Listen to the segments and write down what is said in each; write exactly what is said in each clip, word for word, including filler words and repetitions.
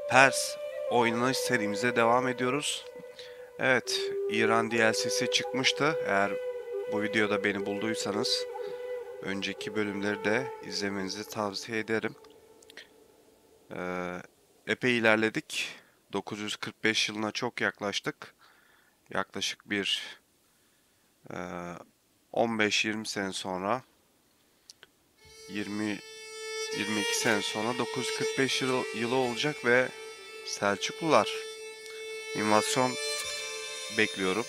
Pers oynanış serimize devam ediyoruz. Evet, İran D L C'si çıkmıştı. Eğer bu videoda beni bulduysanız önceki bölümleri de izlemenizi tavsiye ederim. Ee, epey ilerledik. dokuz yüz kırk beş yılına çok yaklaştık. Yaklaşık bir e, on beş yirmi sene sonra, yirmi yirmi iki sene sonra dokuz yüz kırk beş yılı, yılı olacak ve Selçuklular invasyon bekliyorum.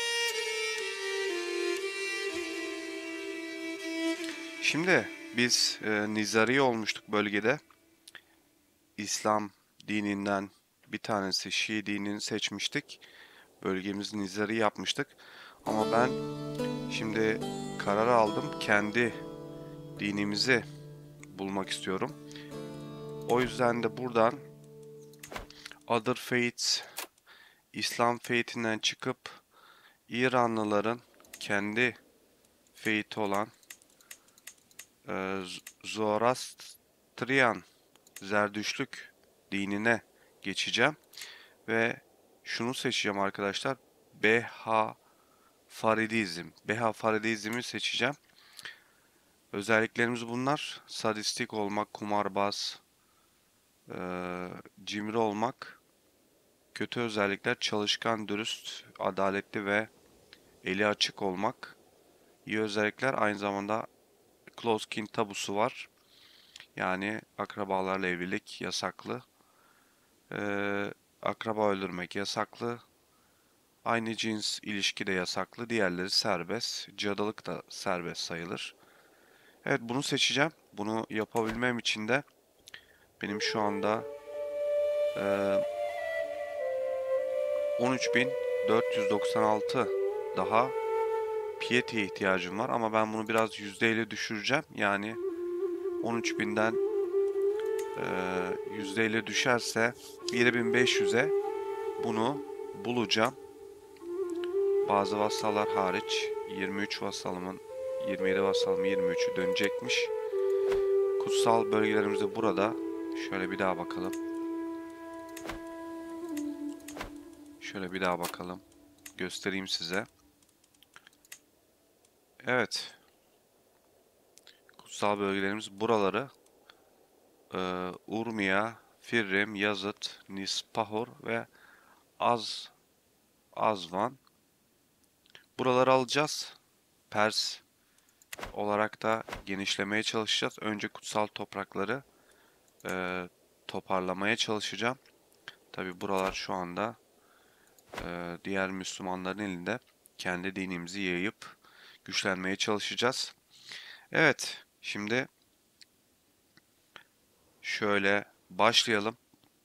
Şimdi biz e, Nizari olmuştuk bölgede. İslam dininden bir tanesi Şii dinini seçmiştik. Bölgemizi Nizari yapmıştık. Ama ben şimdi karar aldım. Kendi dinimizi bulmak istiyorum. O yüzden de buradan Other Faiths, İslam faithinden çıkıp İranlıların kendi faithi olan e, Zoroastrian, Zerdüştlük dinine geçeceğim ve şunu seçeceğim arkadaşlar. Beha Faridizm. Beha Faridizm'i seçeceğim. Özelliklerimiz bunlar. Sadistik olmak, kumarbaz, e, cimri olmak. Kötü özellikler çalışkan, dürüst, adaletli ve eli açık olmak. İyi özellikler aynı zamanda close kin tabusu var. Yani akrabalarla evlilik yasaklı. Ee, akraba öldürmek yasaklı. Aynı cins ilişki de yasaklı. Diğerleri serbest. Cadılık da serbest sayılır. Evet, bunu seçeceğim. Bunu yapabilmem için de benim şu anda e, on üç bin dört yüz doksan altı daha Piety'ye ihtiyacım var. Ama ben bunu biraz yüzde elli düşüreceğim. Yani on üç binden e, yüzde elli düşerse yedi bin beş yüze bunu bulacağım. Bazı vassallar hariç yirmi üç vassalımın yirmi yedi vassalım yirmi üçü dönecekmiş. Kutsal bölgelerimiz de burada. Şöyle bir daha bakalım. Şöyle bir daha bakalım. Göstereyim size. Evet. Kutsal bölgelerimiz buraları. Ee, Urmia, Firrem, Yazıt, Nispahor ve Az Azvan. Buraları alacağız. Pers olarak da genişlemeye çalışacağız. Önce kutsal toprakları e, toparlamaya çalışacağım. Tabi buralar şu anda e, diğer Müslümanların elinde. Kendi dinimizi yayıp güçlenmeye çalışacağız. Evet, şimdi şöyle başlayalım.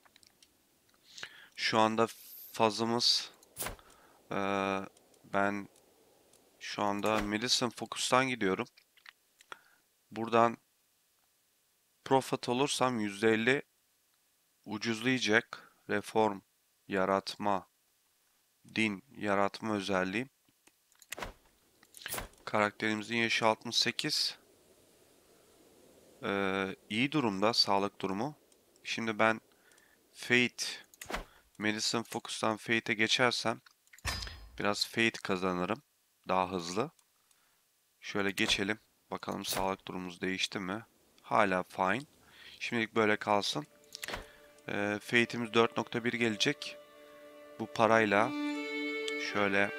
Şu anda fazımız e, ben şu anda Medicine Focus'tan gidiyorum. Buradan Prophet olursam yüzde elli ucuzlayacak. Reform, yaratma, din, yaratma özelliğim. Karakterimizin yaşı altmış sekiz. Ee, iyi durumda sağlık durumu. Şimdi ben Fate, Medicine Focus'tan Fate'e geçersem biraz Fate kazanırım. Daha hızlı. Şöyle geçelim. Bakalım sağlık durumumuz değişti mi? Hala fine. Şimdilik böyle kalsın. Ee, Fate'imiz dört nokta bir gelecek. Bu parayla şöyle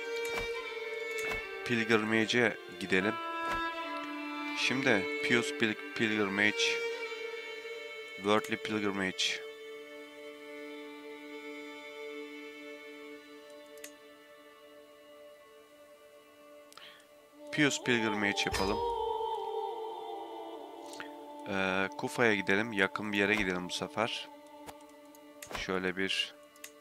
Pilgrimage'e gidelim. Şimdi Pious Pil Pilgrimage, Worldly Pilgrimage. Pious Pilgrimage yapalım. Ee, Kufa'ya gidelim. Yakın bir yere gidelim bu sefer. Şöyle bir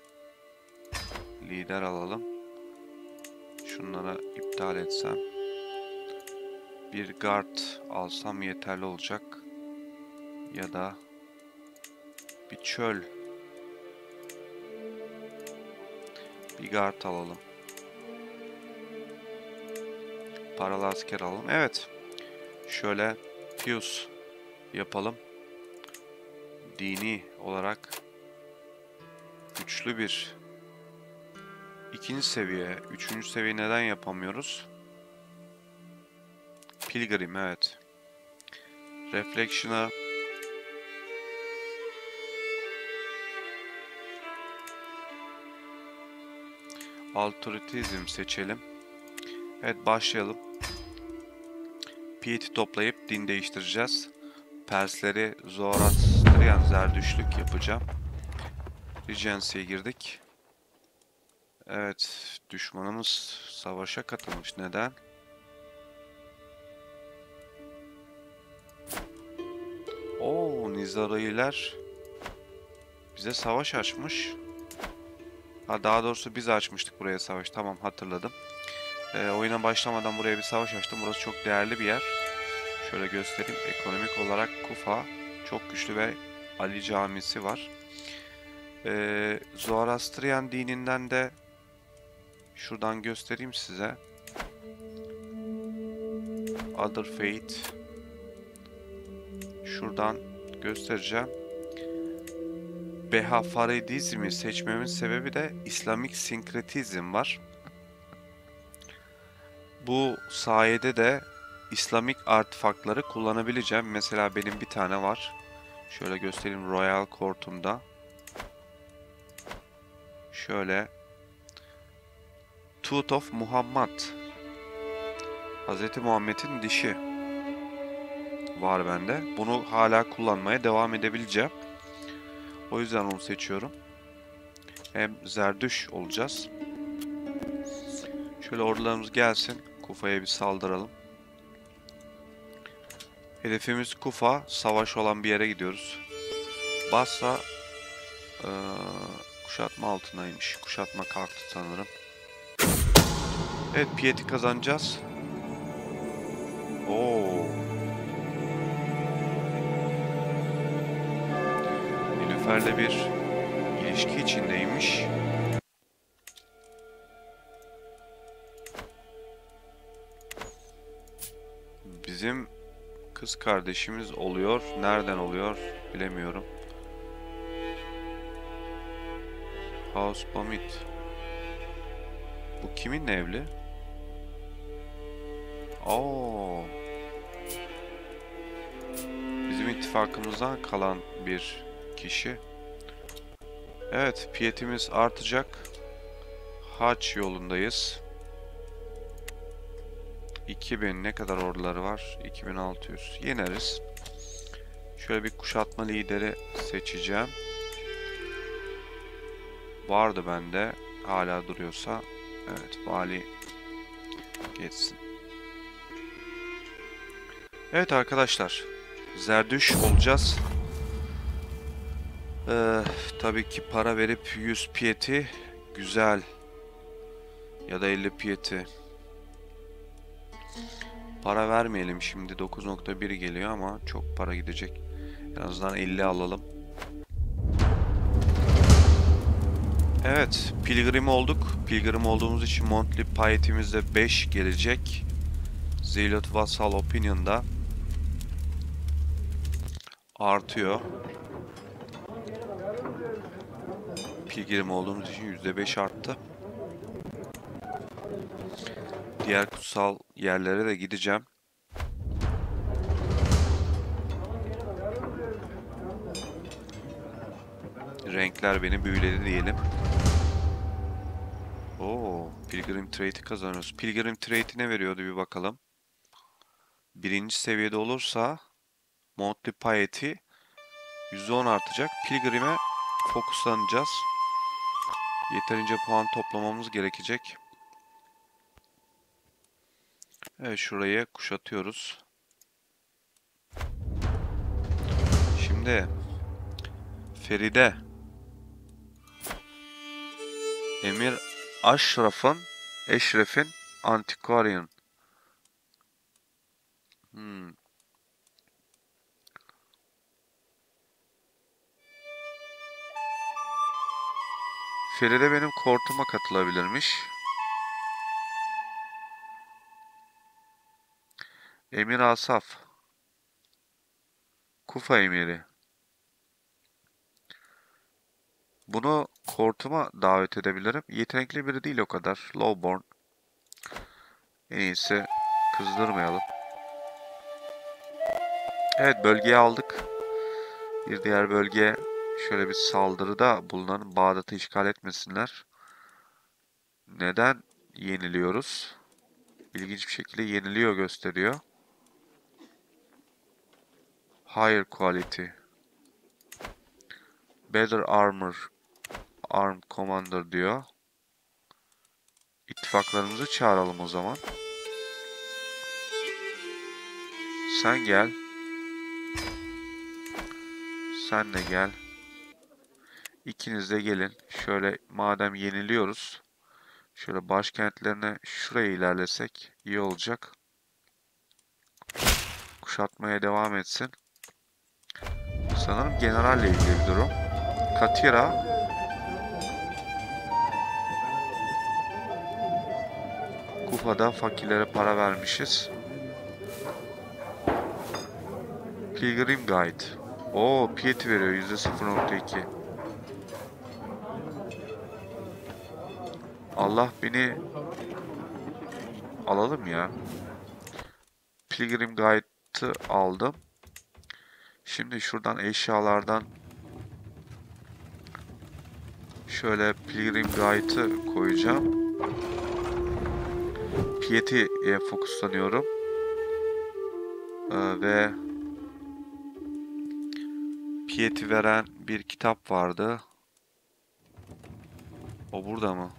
lider alalım. Şunlara iptal etsem. Bir guard alsam yeterli olacak. Ya da bir çöl. Bir guard alalım. Paralı asker alalım. Evet. Şöyle Pious yapalım. Dini olarak Güçlü bir. İkinci seviye. Üçüncü seviye neden yapamıyoruz? Pilgrim, evet. Reflection'a Autoritizm seçelim. Evet, başlayalım. Piety toplayıp din değiştireceğiz. Persleri Zoroastrian Zerdüştlük yapacağım. Regency'ye girdik. Evet, düşmanımız savaşa katılmış. Neden? Oo, Nizariler bize savaş açmış. Ha, daha doğrusu biz açmıştık buraya savaş. Tamam, hatırladım. Ee, oyuna başlamadan buraya bir savaş açtım. Burası çok değerli bir yer. Şöyle göstereyim. Ekonomik olarak Kufa çok güçlü ve Ali Camisi var. Ee, Zoroastrian dininden de şuradan göstereyim size. Other Faith. Şuradan göstereceğim. Behafaridizmi seçmemin sebebi de İslamik sinkretizm var. Bu sayede de İslamik artefaktları kullanabileceğim. Mesela benim bir tane var. Şöyle göstereyim Royal Court'umda. Şöyle. Tooth of Muhammad. Hz. Muhammed'in dişi var bende. Bunu hala kullanmaya devam edebileceğim. O yüzden onu seçiyorum. Hem Zerdüş olacağız. Şöyle ordularımız gelsin. Kufa'ya bir saldıralım. Hedefimiz Kufa. Savaş olan bir yere gidiyoruz. Basra ee, kuşatma altındaymış. Kuşatma kalktı sanırım. Evet, Piety kazanacağız. Oo. Nilüfer'le bir ilişki içindeymiş. Bizim kız kardeşimiz oluyor. Nereden oluyor bilemiyorum. House Pamit. Bu kiminle evli? Oo. Bizim ittifakımızdan kalan bir kişi. Evet, piyetimiz artacak. Haç yolundayız. iki bin ne kadar orduları var? iki bin altı yüz. Yeneriz. Şöyle bir kuşatma lideri seçeceğim. Vardı bende. Hala duruyorsa. Evet, vali geçsin. Evet arkadaşlar. Zerdüş olacağız. Ee, tabii ki para verip yüz piyeti güzel. Ya da elli piyeti. Para vermeyelim şimdi. dokuz nokta bir geliyor ama çok para gidecek. En azından elli alalım. Evet, pilgrim olduk. Pilgrim olduğumuz için monthly piety'miz de beş gelecek. Zealot Vassal Opinion'da artıyor. Pilgrim olduğumuz için yüzde beş arttı. Diğer kutsal yerlere de gideceğim. Renkler beni büyüledi diyelim. Oo, Pilgrim Trade'i kazanıyoruz. Pilgrim Trade'i ne veriyordu bir bakalım. Birinci seviyede olursa Monthly Piety yüzde on artacak. Pilgrim'e fokuslanacağız. Yeterince puan toplamamız gerekecek. Evet, şurayı kuşatıyoruz. Şimdi Feride Emir Aşraf'ın Eşref'in Antiquarian. Hmm. Feride benim kortuma katılabilirmiş. Emir Asaf. Kufa Emiri. Bunu Kortuma davet edebilirim. Yetenekli biri değil o kadar. Lowborn. En iyisi kızdırmayalım. Evet, bölgeyi aldık. Bir diğer bölgeye şöyle bir saldırıda bulunalım. Bağdat'ı işgal etmesinler. Neden yeniliyoruz? İlginç bir şekilde yeniliyor gösteriyor. Higher quality. Better armor. Arm commander diyor. İttifaklarımızı çağıralım o zaman. Sen gel. Sen de gel. İkiniz de gelin. Şöyle madem yeniliyoruz. Şöyle başkentlerine şuraya ilerlesek iyi olacak. Kuşatmaya devam etsin. Sanırım generalle ilgili bir durum. Katira. Kufa'da fakirlere para vermişiz. Pilgrim Guide. Oo, Piety veriyor yüzde sıfır nokta iki. Allah beni alalım ya. Pilgrim Guide'ı aldım. Şimdi şuradan eşyalardan şöyle Pilgrim Guide'ı koyacağım. Piety'ye fokuslanıyorum. Ee, ve Piety veren bir kitap vardı. O burada mı?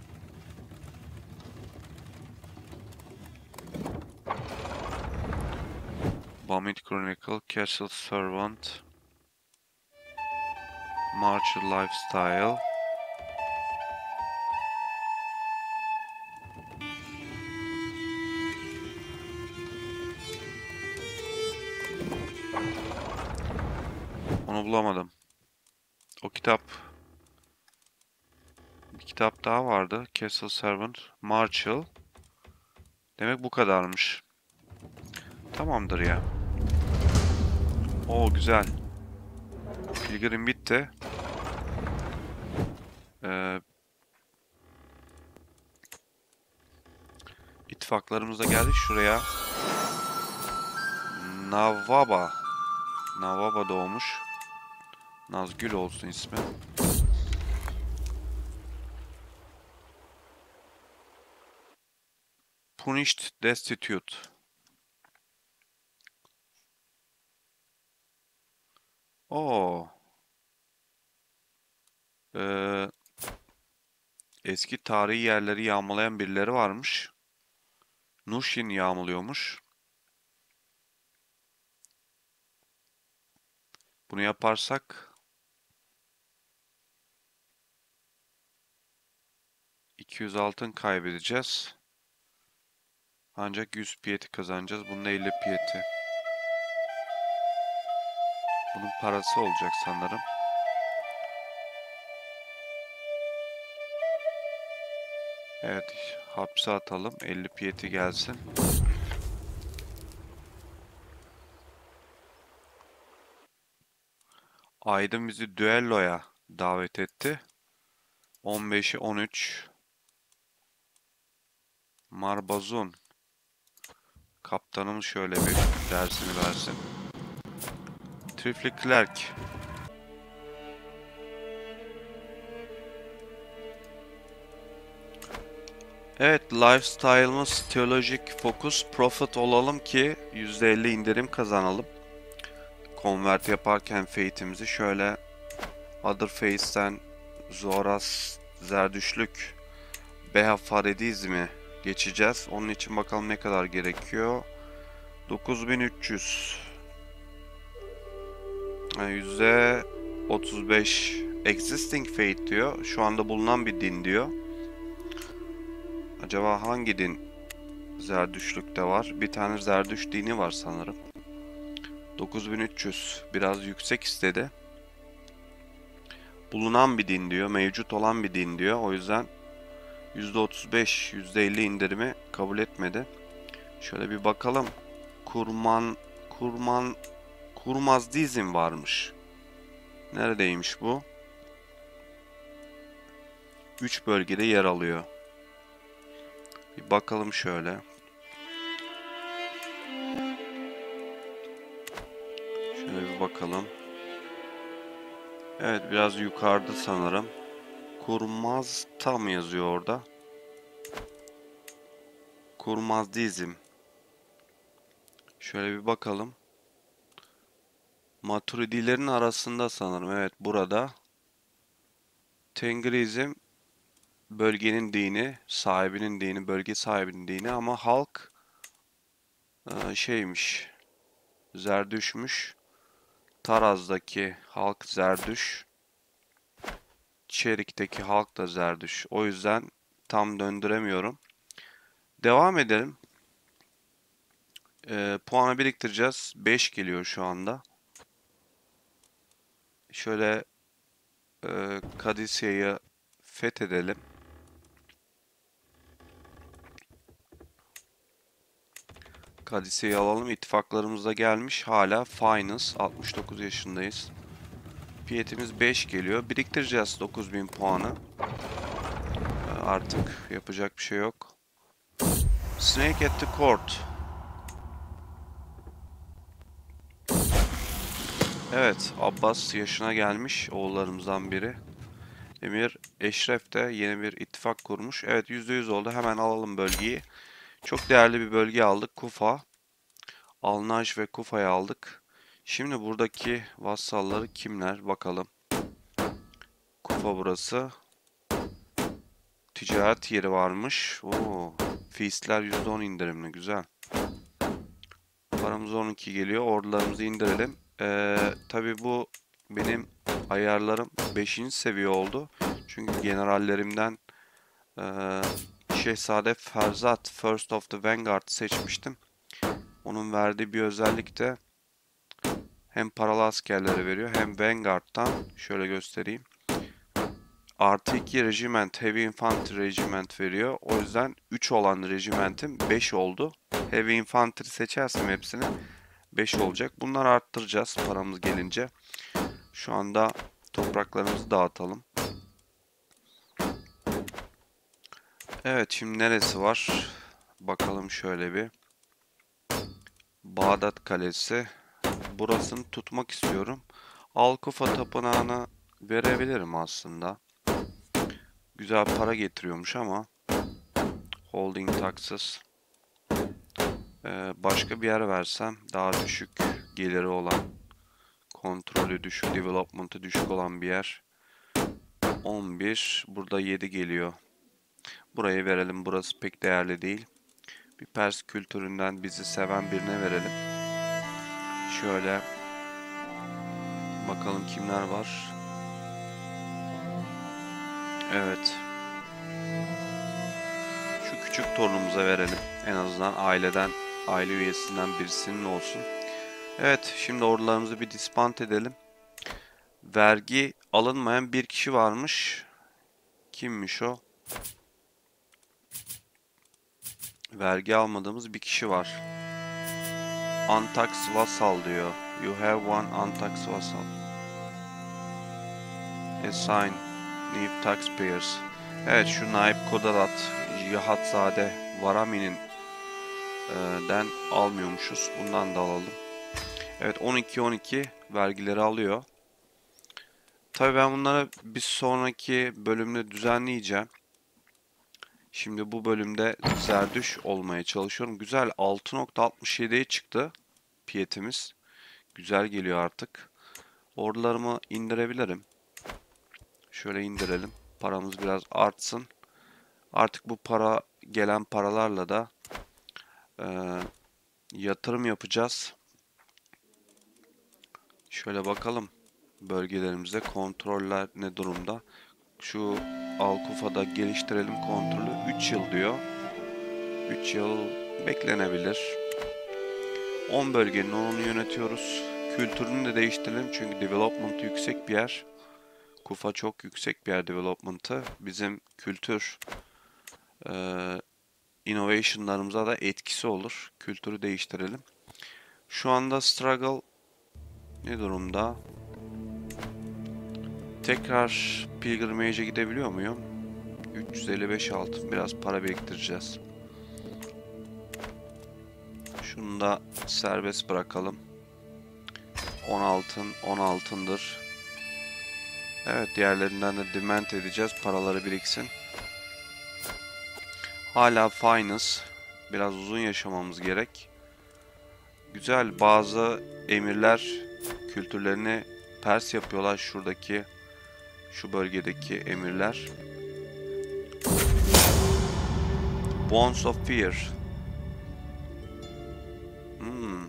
Bahamut Chronicle, Castle Servant, Martial Lifestyle. Onu bulamadım. O kitap. Bir kitap daha vardı. Castle Servant, Martial. Demek bu kadarmış. Tamamdır ya. Oo, güzel. Pilgrim bitti. Ee, ittifaklarımız da geldi şuraya. Nawaba. Nawaba doğmuş. Nazgül olsun ismi. Punished Destitute. Oo. Ee, eski tarihi yerleri yağmalayan birileri varmış. Nushin yağmalıyormuş. Bunu yaparsak iki yüz altın kaybedeceğiz. Ancak yüz piyeti kazanacağız. Bunun elli piyeti. Bunun parası olacak sanırım. Evet, hapse atalım. elli piyeti gelsin. Aydın bizi düelloya davet etti. on beşi on üç. Marbazun. Kaptanımız şöyle bir dersini versin. Trifle Clerk. Evet, lifestyle'ımız teolojik fokus profit olalım ki yüzde elli indirim kazanalım. Convert yaparken fate'imizi şöyle Other Faith'ten Zoras, Zerdüşlük, Beha Faredizmi geçeceğiz. Onun için bakalım ne kadar gerekiyor. dokuz bin üç yüz. Yani yüzde otuz beş Existing Faith diyor. Şu anda bulunan bir din diyor. Acaba hangi din Zerdüşlük'te var? Bir tane Zerdüş dini var sanırım. dokuz bin üç yüz. Biraz yüksek istedi. Bulunan bir din diyor. Mevcut olan bir din diyor. O yüzden yüzde otuz beş, yüzde elli indirimi kabul etmedi. Şöyle bir bakalım. Kurman, kurman, kurmaz dizim varmış. Neredeymiş bu? üç bölgede yer alıyor. Bir bakalım şöyle. Şöyle bir bakalım. Evet, biraz yukarıda sanırım. Kurmazta mı yazıyor orada? Kurmazdizm. Şöyle bir bakalım. Maturidilerin arasında sanırım. Evet, burada. Tengrizm bölgenin dini, sahibinin dini, bölge sahibinin dini ama halk e, şeymiş, Zerdüşmüş. Taraz'daki halk Zerdüş, Çerik'teki halk da Zerdüş. O yüzden tam döndüremiyorum. Devam edelim. E, puanı biriktireceğiz. beş geliyor şu anda. Şöyle e, Kadisya'yı fethedelim. Kadisya'yı alalım. İttifaklarımız da gelmiş. Hala Finance. altmış dokuz yaşındayız. Fiyatımız beş geliyor. Biriktireceğiz dokuz bin puanı. E, artık yapacak bir şey yok. Snake at the Court. Evet, Abbas yaşına gelmiş oğullarımızdan biri. Emir Eşref de yeni bir ittifak kurmuş. Evet, yüzde yüz oldu. Hemen alalım bölgeyi. Çok değerli bir bölge aldık. Kufa. Alnaj ve Kufa'yı aldık. Şimdi buradaki vassalları kimler? Bakalım. Kufa burası. Ticaret yeri varmış. Oo, feastler yüzde on indirimli. Güzel. Paramız on iki geliyor. Ordularımızı indirelim. Ee, tabii bu benim ayarlarım beşinci seviye oldu. Çünkü generallerimden ee, Şehzade Ferzat First of the Vanguard seçmiştim. Onun verdiği bir özellik de hem paralı askerlere veriyor hem Vanguard'tan şöyle göstereyim. Artı iki regiment, Heavy Infantry Regiment veriyor. O yüzden üç olan regimentim beş oldu. Heavy Infantry seçersem hepsini beş olacak. Bunları arttıracağız paramız gelince. Şu anda topraklarımızı dağıtalım. Evet, şimdi neresi var? Bakalım şöyle bir. Bağdat Kalesi. Burasını tutmak istiyorum. Alkufa Tapınağı'na verebilirim aslında. Güzel para getiriyormuş ama. Holding taxes. Ee, başka bir yer versem daha düşük geliri olan, kontrolü düşük, development'ı düşük olan bir yer. on bir. Burada yedi geliyor. Burayı verelim. Burası pek değerli değil. Bir Pers kültüründen bizi seven birine verelim. Şöyle bakalım kimler var. Evet. Şu küçük torunumuza verelim. En azından aileden, aile üyesinden birisinin olsun. Evet, şimdi ordularımızı bir disband edelim. Vergi alınmayan bir kişi varmış. Kimmiş o? Vergi almadığımız bir kişi var. Untax vassal diyor. You have one untax vassal. Assign new taxpayers. Evet, şu Naip Kodarat, Cihatzade Varami'nin e, den almıyormuşuz. Bundan da alalım. Evet, on iki on iki vergileri alıyor. Tabii ben bunları bir sonraki bölümde düzenleyeceğim. Şimdi bu bölümde Zerdüş olmaya çalışıyorum. Güzel, altı nokta altmış yediye çıktı piyetimiz. Güzel geliyor artık. Ordularımı indirebilirim. Şöyle indirelim. Paramız biraz artsın. Artık bu para, gelen paralarla da e, yatırım yapacağız. Şöyle bakalım bölgelerimize. Kontroller ne durumda? Şu Alkufa'da geliştirelim kontrolü. üç yıl diyor. üç yıl beklenebilir. on bölgenin onunu yönetiyoruz. Kültürünü de değiştirelim çünkü development yüksek bir yer. Kufa çok yüksek bir yer development'ı. Bizim kültür e, innovation'larımıza da etkisi olur. Kültürü değiştirelim. Şu anda struggle ne durumda? Tekrar pilgrimage'e gidebiliyor muyum? üç yüz elli beş altın. Biraz para biriktireceğiz. Şunu da serbest bırakalım. on altın, on altındır. Evet, diğerlerinden de demand edeceğiz. Paraları biriksin. Hala finance. Biraz uzun yaşamamız gerek. Güzel, bazı emirler kültürlerini Pers yapıyorlar. Şuradaki, şu bölgedeki emirler. Bonds of Fear. Hmm.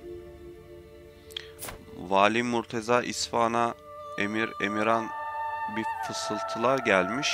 Vali Murteza İsfahan'a emir emiran bir fısıltılar gelmiş.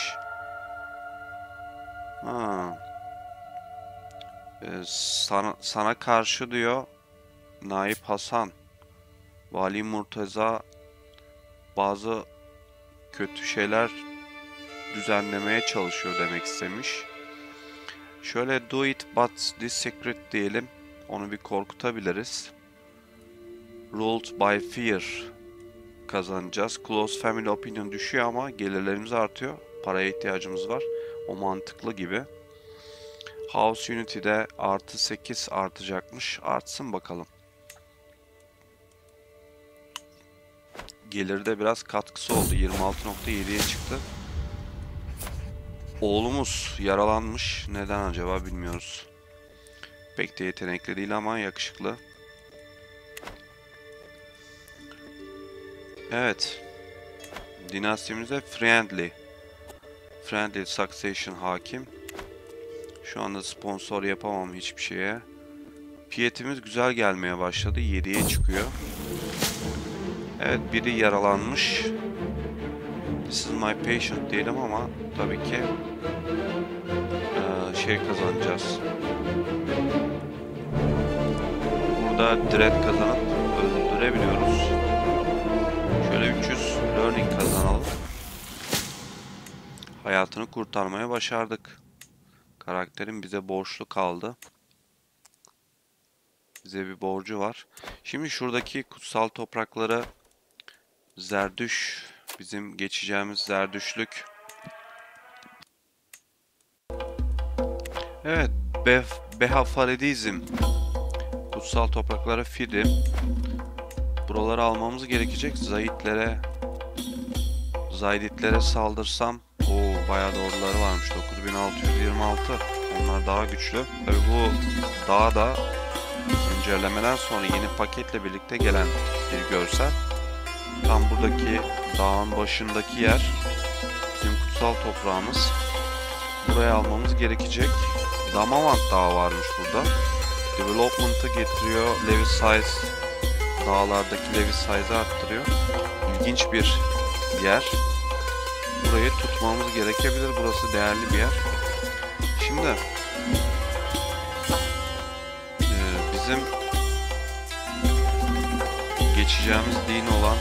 Ha. Ee, sana, sana karşı diyor Naip Hasan. Vali Murteza bazı kötü şeyler düzenlemeye çalışıyor demek istemiş. Şöyle do it but this secret diyelim. Onu bir korkutabiliriz. Ruled by fear kazanacağız. Close family opinion düşüyor ama gelirlerimiz artıyor. Paraya ihtiyacımız var. O mantıklı gibi. House Unity'de artı sekiz artacakmış. Artsın bakalım. Gelirde biraz katkısı oldu. yirmi altı nokta yediye çıktı. Oğlumuz yaralanmış. Neden acaba bilmiyoruz. Pek de yetenekli değil ama yakışıklı. Evet. Dinastimize friendly. Friendly succession hakim. Şu anda sponsor yapamam hiçbir şeye. Fiyatımız güzel gelmeye başladı. yediye çıkıyor. Evet, biri yaralanmış. This is my patient diyelim ama tabii ki ee, şey kazanacağız. Burada dread kazanıp öldürebiliyoruz. Şöyle üç yüz learning kazanalım. Hayatını kurtarmaya başardık. Karakterin bize borçlu kaldı. Bize bir borcu var. Şimdi şuradaki kutsal toprakları Zerdüş, bizim geçeceğimiz Zerdüşlük. Evet, Be Behafaredizm. Kutsal topraklara Firi. Buraları almamız gerekecek. Zayyitlere, Zayditlere saldırsam. Oo, bayağı da orduları varmış. dokuz bin altı yüz yirmi altı. Onlar daha güçlü. Tabii bu daha da güncellemeden sonra yeni paketle birlikte gelen bir görsel. Tam buradaki dağın başındaki yer bizim kutsal toprağımız. Buraya almamız gerekecek. Damavand Dağı varmış burada. Development'ı getiriyor. Levi Size, dağlardaki Levi Size'ı arttırıyor. İlginç bir yer. Burayı tutmamız gerekebilir. Burası değerli bir yer. Şimdi e, bizim geçeceğimiz din olan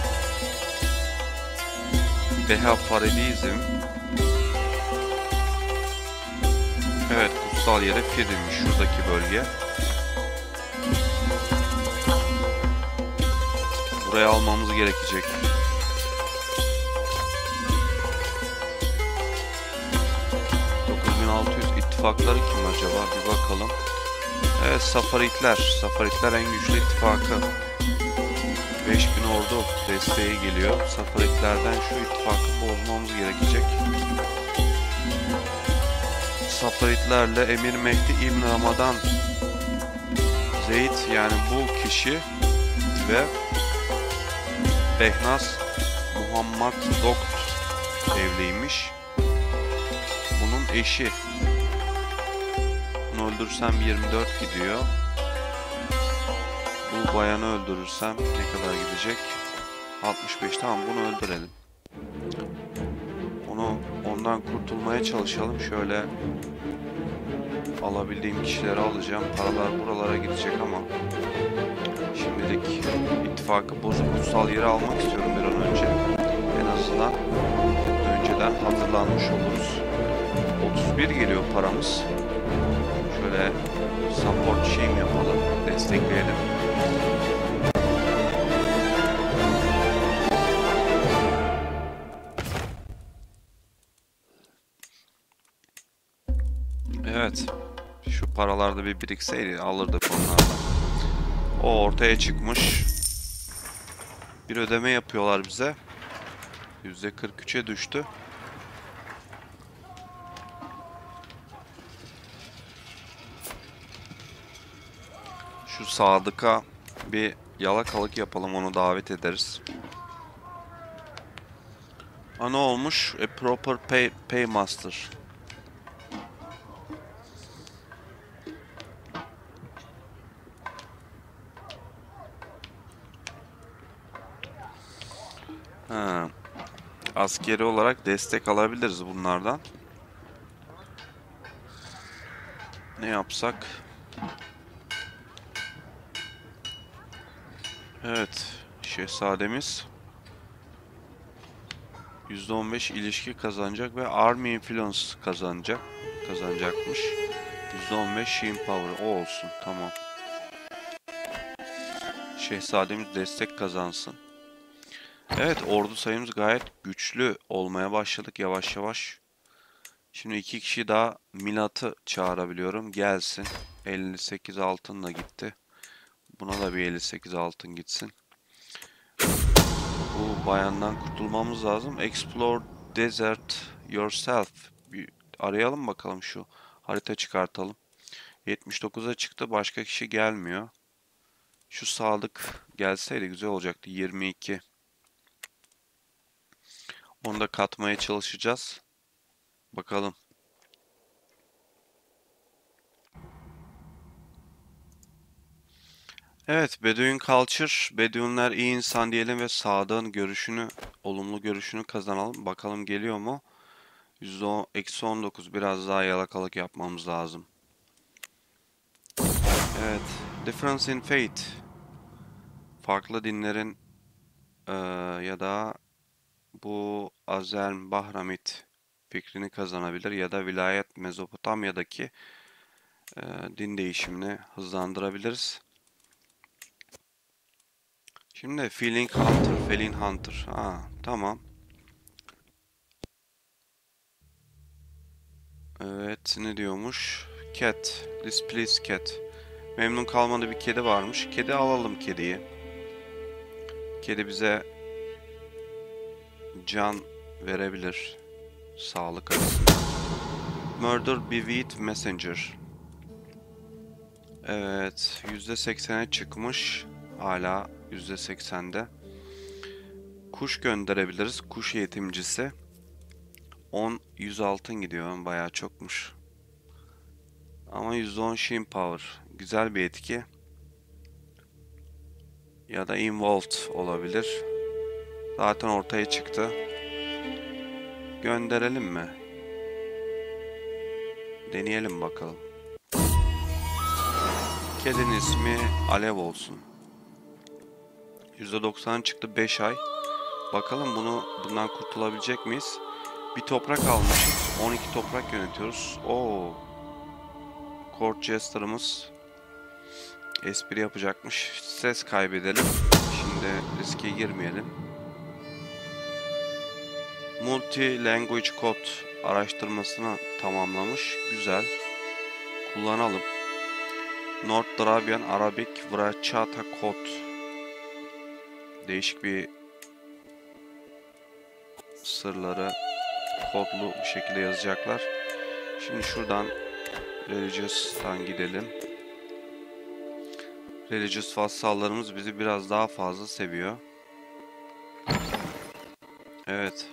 Behafaredizm. Evet, kutsal yere Fir'miş şuradaki bölge. Buraya almamız gerekecek. dokuz bin altı yüz ittifakları kim acaba? Bir bakalım. Evet, Safaritler. Safaritler en güçlü ittifakı. beş bin ordu desteği geliyor. Safaritlerden şu ittifakı bozmamız gerekecek. Safaritlerle Emir Mehdi İbn Ramadan Zeyd, yani bu kişi ve Behnaz Muhammed Dokt evliymiş. Bunun eşi. Bunu öldürsem yirmi dört gidiyor. Bu bayanı öldürürsem ne kadar gidecek? altmış beş. Tamam, bunu öldürelim. Onu ondan kurtulmaya çalışalım. Şöyle alabildiğim kişileri alacağım. Paralar buralara gidecek ama şimdilik ittifakı bozup kutsal yeri almak istiyorum bir an önce. En azından önceden hazırlanmış oluruz. otuz bir geliyor paramız. Şöyle support şeyim yapalım. Destekleyelim. Evet. Şu paralarda bir birikseydi alırdık onlardan. O ortaya çıkmış. Bir ödeme yapıyorlar bize. yüzde kırk üçe düştü. Şu Sadık'a bir yalakalık yapalım, onu davet ederiz. Ha, ne olmuş? A proper pay, paymaster. Ha, askeri olarak destek alabiliriz bunlardan. Ne yapsak? Evet, şehzademiz yüzde on beş ilişki kazanacak ve Army Influence kazanacak. Kazanacakmış. yüzde on beş Sheen Power. O olsun. Tamam. Şehzademiz destek kazansın. Evet, ordu sayımız gayet güçlü olmaya başladık yavaş yavaş. Şimdi iki kişi daha Milat'ı çağırabiliyorum. Gelsin. elli sekiz altınla gitti. Buna da bir elli sekiz altın gitsin. Bu bayandan kurtulmamız lazım. Explore desert yourself. Bir arayalım bakalım, şu harita çıkartalım. yetmiş dokuza çıktı. Başka kişi gelmiyor. Şu Sadık gelseydi güzel olacaktı. yirmi iki. Onu da katmaya çalışacağız. Bakalım. Evet, Bedouin Culture. Bedouinler iyi insan diyelim ve Sadık'ın görüşünü, olumlu görüşünü kazanalım. Bakalım geliyor mu? yüzde on dokuz. Biraz daha yalakalık yapmamız lazım. Evet. Difference in Faith. Farklı dinlerin eee, ya da bu Azern Bahramit fikrini kazanabilir ya da vilayet Mezopotamya'daki eee, din değişimini hızlandırabiliriz. Şimdi Feeling Hunter, Feline Hunter. Ha, tamam. Evet, ne diyormuş? Cat, displeased cat. Memnun kalmadığı bir kedi varmış. Kedi alalım, kediyi. Kedi bize can verebilir. Sağlık açısından. Murder Beweed Messenger. Evet, yüzde seksene çıkmış. Hala yüzde seksende. Kuş gönderebiliriz. Kuş eğitimcisi. on, yüz altın gidiyor. Bayağı çokmuş. Ama yüzde on Sheen Power. Güzel bir etki. Ya da Involved olabilir. Zaten ortaya çıktı. Gönderelim mi? Deneyelim bakalım. Kedinin ismi Alev olsun. yüzde doksan çıktı, beş ay. Bakalım bunu bundan kurtulabilecek miyiz? Bir toprak almışız. on iki toprak yönetiyoruz. Oo. Court Jester'ımız espri yapacakmış. Ses kaybedelim. Şimdi riske girmeyelim. Multi Language Code araştırmasını tamamlamış. Güzel. Kullanalım. North Dravian Arabic Vrachata Code. Değişik bir sırları kodlu bir şekilde yazacaklar. Şimdi şuradan Religious'tan gidelim. Religious vassallarımız bizi biraz daha fazla seviyor. Evet.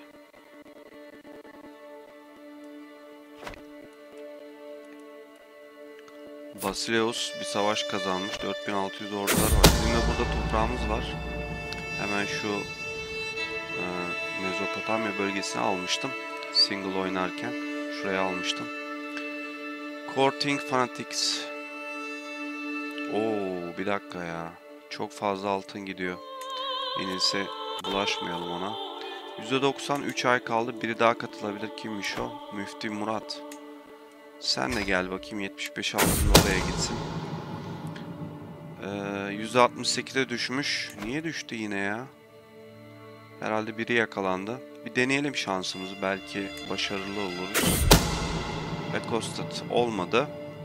Basileus bir savaş kazanmış. dört bin altı yüz ordular var. Bizim de burada toprağımız var. Hemen şu e, Mezopotamya bölgesini almıştım. Single oynarken. Şuraya almıştım. Courting Fanatics. Oo, bir dakika ya. Çok fazla altın gidiyor. En iyisi bulaşmayalım ona. yüzde doksan, üç ay kaldı. Biri daha katılabilir. Kimmiş o? Müftü Murat. Sen de gel bakayım, yetmiş beş altınla oraya gitsin. Ee, yüzde altmış sekize düşmüş. Niye düştü yine ya? Herhalde biri yakalandı. Bir deneyelim şansımızı. Belki başarılı oluruz. Bekostat olmadı.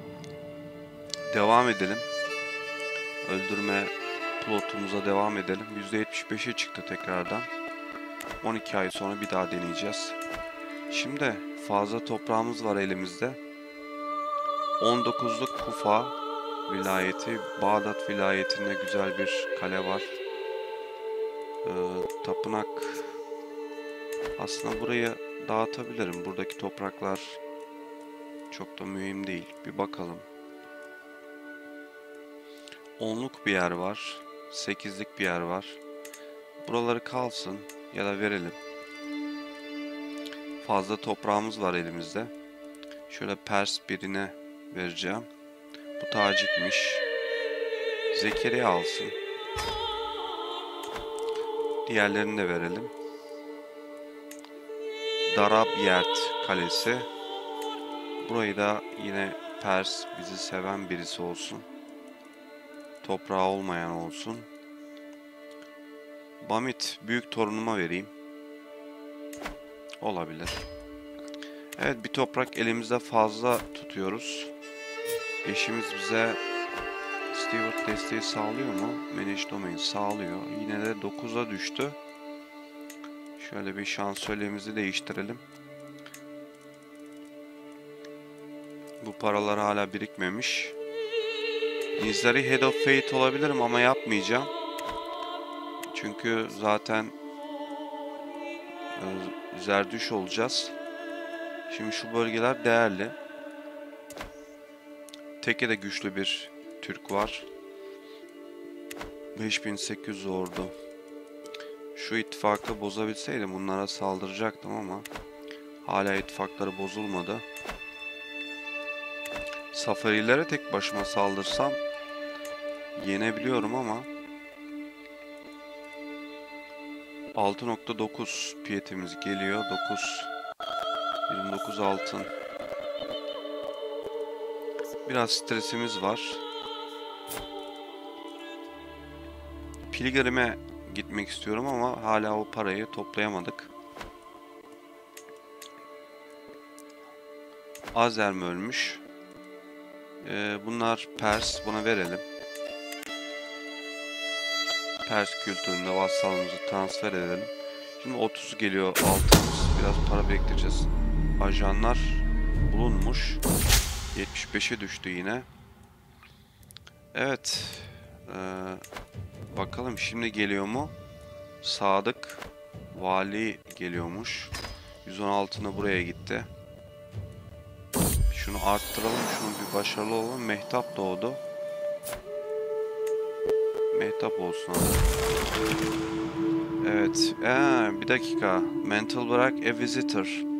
Devam edelim. Öldürme plotumuza devam edelim. yüzde yetmiş beşe çıktı tekrardan. on iki ay sonra bir daha deneyeceğiz. Şimdi fazla toprağımız var elimizde. on dokuzluk Kufa vilayeti, Bağdat vilayetinde güzel bir kale var. Ee, tapınak. Aslında burayı dağıtabilirim. Buradaki topraklar çok da mühim değil. Bir bakalım. Onluk bir yer var. Sekizlik bir yer var. Buraları kalsın ya da verelim. Fazla toprağımız var elimizde. Şöyle Pers birine vereceğim. Bu tacikmiş. Zekeriya alsın. Diğerlerini de verelim. Darabyert Kalesi. Burayı da yine Pers, bizi seven birisi olsun. Toprağı olmayan olsun. Bamit büyük torunuma vereyim. Olabilir. Evet, bir toprak elimizde fazla tutuyoruz. Eşimiz bize Steward desteği sağlıyor mu? Manage Domain sağlıyor. Yine de dokuza düştü. Şöyle bir şansölyemizi değiştirelim. Bu paralar hala birikmemiş. Nizari Head of Fate olabilirim ama yapmayacağım. Çünkü zaten e, Zerdüş olacağız. Şimdi şu bölgeler değerli. Tekke de güçlü bir Türk var. beş bin sekiz yüz ordu. Şu ittifakı bozabilseydim bunlara saldıracaktım ama hala ittifakları bozulmadı. Safarilere tek başıma saldırsam yenebiliyorum ama altı nokta dokuz piyetimiz geliyor. dokuz yirmi dokuz altın. Biraz stresimiz var. Pilgrim'e gitmek istiyorum ama hala o parayı toplayamadık. Azer mi ölmüş? Ee, bunlar Pers. Buna verelim. Pers kültüründe vassalımızı transfer edelim. Şimdi otuz geliyor altımız. Biraz para biriktireceğiz. Ajanlar bulunmuş. yetmiş beşe düştü yine. Evet. Ee, bakalım şimdi geliyor mu? Sadık Vali geliyormuş. yüz on altını buraya gitti. Şunu arttıralım. Şunu bir başarılı olalım. Mehtap doğdu. Mehtap olsun abi. Evet. Ee, bir dakika. Mental bırak. A visitor.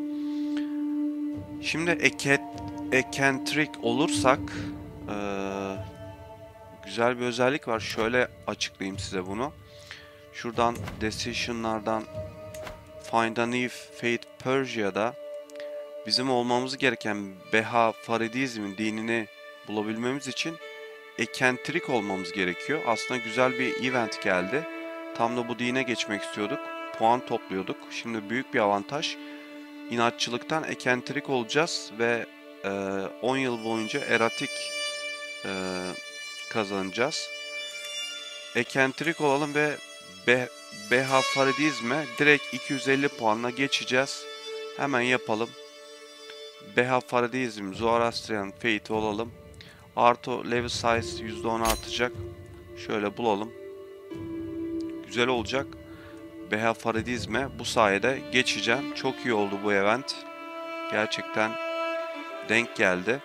Şimdi eket, eccentric olursak ee, güzel bir özellik var. Şöyle açıklayayım size bunu. Şuradan decision'lardan Find a New Faith Persia'da bizim olmamız gereken Beha Faridizm'in dinini bulabilmemiz için ekentrik olmamız gerekiyor. Aslında güzel bir event geldi. Tam da bu dine geçmek istiyorduk. Puan topluyorduk. Şimdi büyük bir avantaj. İnatçılıktan ekentrik olacağız ve e, on yıl boyunca eratik e, kazanacağız. Ekentrik olalım ve Be Beha Faridizm'e direkt iki yüz elli puanla geçeceğiz. Hemen yapalım. Beha Faridizm, Zoroastrian Faith olalım. Artı level size yüzde on artacak. Şöyle bulalım. Güzel olacak. Beha Faridizm'e bu sayede geçeceğim. Çok iyi oldu bu event. Gerçekten denk geldi.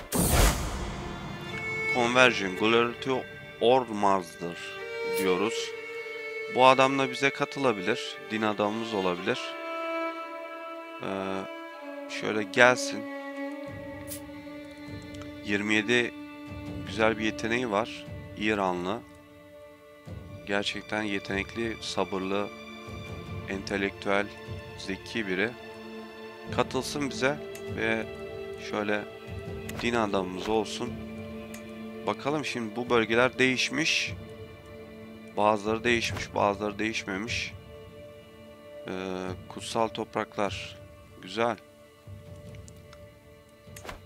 Conversion, Glory to Ormarz'dır diyoruz. Bu adam da bize katılabilir. Din adamımız olabilir. Ee, şöyle gelsin. yirmi yedi güzel bir yeteneği var. İranlı. Gerçekten yetenekli, sabırlı, entelektüel, zeki biri. Katılsın bize ve şöyle din adamımız olsun. Bakalım şimdi bu bölgeler değişmiş. Bazıları değişmiş, bazıları değişmemiş. Ee, kutsal topraklar. Güzel.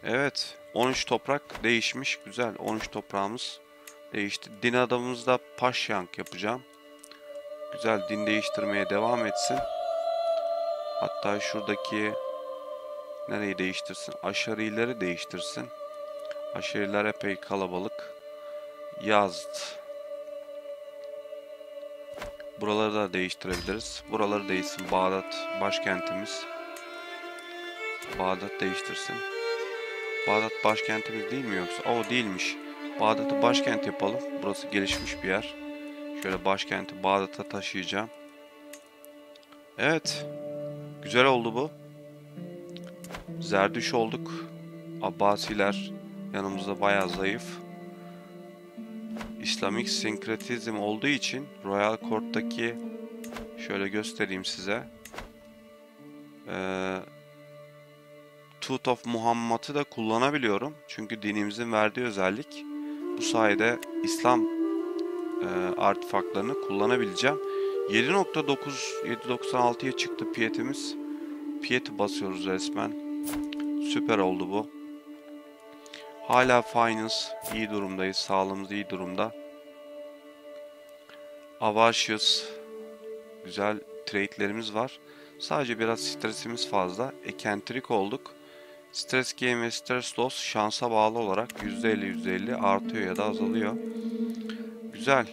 Evet, on üç toprak değişmiş. Güzel, on üç toprağımız değişti. Din adamımızda Paşyank yapacağım. Güzel, din değiştirmeye devam etsin. Hatta şuradaki nereyi değiştirsin? Aşarileri değiştirsin. Aşariler epey kalabalık. Yazd. Buraları da değiştirebiliriz. Buraları değişsin. Bağdat başkentimiz. Bağdat değiştirsin. Bağdat başkentimiz değil mi yoksa? O değilmiş. Bağdat'ı başkent yapalım. Burası gelişmiş bir yer. Şöyle başkenti Bağdat'a taşıyacağım. Evet. Güzel oldu bu. Zerdüş olduk. Abbasiler yanımızda bayağı zayıf. İslamik sinkretizm olduğu için Royal Court'taki şöyle göstereyim size. Ee, Tooth of Muhammad'ı da kullanabiliyorum. Çünkü dinimizin verdiği özellik. Bu sayede İslam e, artefaklarını kullanabileceğim. yedi nokta dokuz yedi doksan altıya çıktı piyetimiz. Piyeti basıyoruz resmen. Süper oldu bu. Hala finance iyi durumdayız. Sağlığımız iyi durumda. Avaricious güzel trade'lerimiz var. Sadece biraz stresimiz fazla. Ekentrik olduk. Stres gain ve stres loss şansa bağlı olarak yüzde elli yüzde elli artıyor ya da azalıyor. Güzel.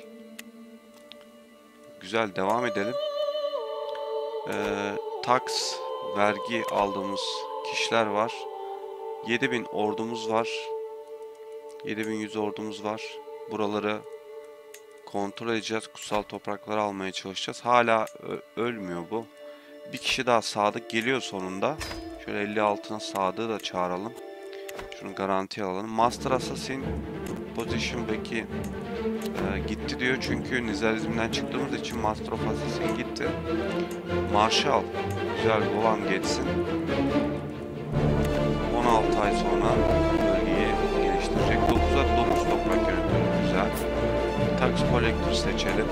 Güzel, devam edelim. Ee, tax vergi aldığımız kişiler var. yedi bin ordumuz var. yedi bin yüz ordumuz var. Buraları kontrol edeceğiz. Kutsal toprakları almaya çalışacağız. Hala ölmüyor bu. Bir kişi daha Sadık geliyor sonunda. Şöyle elli altına Sadık'ı da çağıralım. Şunu garantiye alalım. Master Assassin Position belki e, gitti diyor. Çünkü Nizalizm'den çıktığımız için Master of Assassin gitti. Marshal güzel Golan geçsin. on altı ay sonra bölgeyi geliştirecek. dokuza dokuz toprak yönetiyor. Güzel. Tax Collector seçelim.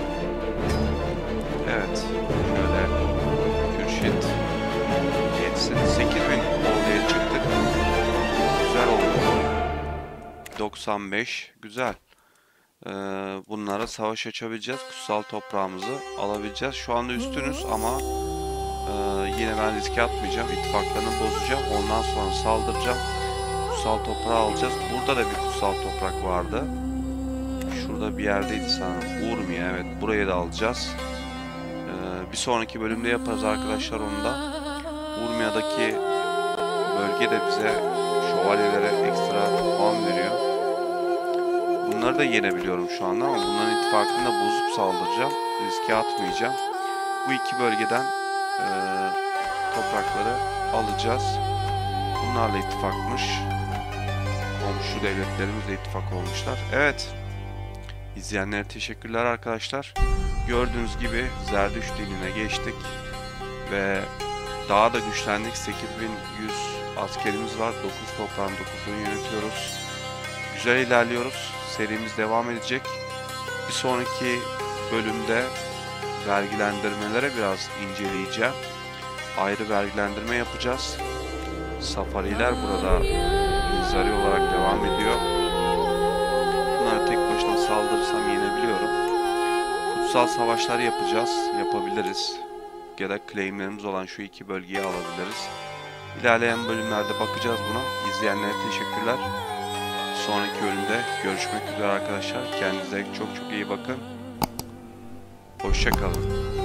Evet. Şöyle Kürşit geçsin. sekiz bin oraya çıktık. Güzel oldu. doksan beş. Güzel. Ee, bunlara savaş açabileceğiz. Kutsal toprağımızı alabileceğiz. Şu anda üstünüz ama e, yine ben riske atmayacağım. İttifaklarını bozacağım. Ondan sonra saldıracağım. Kutsal toprağı alacağız. Burada da bir kutsal toprak vardı. Şurada bir yerdeydi sanırım. Urmiye. Evet. Burayı da alacağız. Ee, bir sonraki bölümde yaparız arkadaşlar onu da. Urmia'daki bölge de bize şövalyelere ekstra puan veriyor. Bunları da yenebiliyorum şu anda ama bunların ittifakını da bozup saldıracağım. Riske atmayacağım. Bu iki bölgeden e, toprakları alacağız. Bunlarla ittifakmış. Komşu devletlerimizle ittifak olmuşlar. Evet. İzleyenlere teşekkürler arkadaşlar. Gördüğünüz gibi Zerdüş dinine geçtik. Ve daha da güçlendik. sekiz bin yüz askerimiz var. dokuz toprağın dokuzunu yönetiyoruz. Güzel ilerliyoruz. Serimiz devam edecek. Bir sonraki bölümde vergilendirmelere biraz inceleyeceğim. Ayrı vergilendirme yapacağız. Safariler burada nizari olarak devam ediyor. Bunları tek başına saldırırsam yenebiliyorum. Kutsal savaşlar yapacağız. Yapabiliriz. Ya da claimlerimiz olan şu iki bölgeyi alabiliriz. İlerleyen bölümlerde bakacağız buna. İzleyenlere teşekkürler. Sonraki bölümde görüşmek üzere arkadaşlar. Kendinize çok çok iyi bakın. Hoşça kalın.